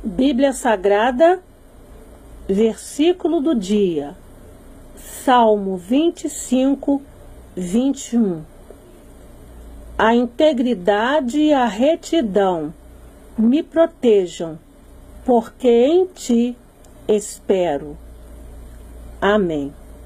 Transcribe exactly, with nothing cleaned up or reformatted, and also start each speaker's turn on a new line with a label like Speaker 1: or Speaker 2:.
Speaker 1: Bíblia Sagrada, versículo do dia, Salmo vinte e cinco, vinte e um. A integridade e a retidão me protejam, porque em ti espero. Amém.